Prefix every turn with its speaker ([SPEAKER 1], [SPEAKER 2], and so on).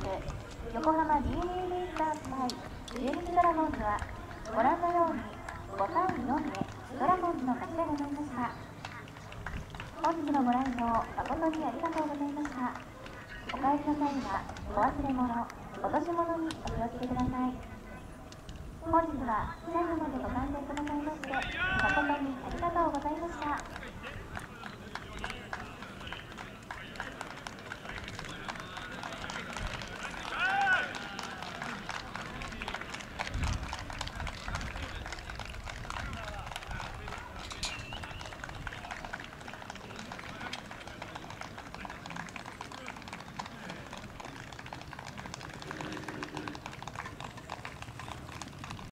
[SPEAKER 1] 横浜 DeNA ベイスターズ対中日ドラゴンズはご覧のように5対4でドラゴンズの勝ちでございました。本日のご来場誠にありがとうございました。お帰りの際はお忘れ物、落とし物にお気をつけください。本日は最後までご観覧くださいまして誠にありがとうございました。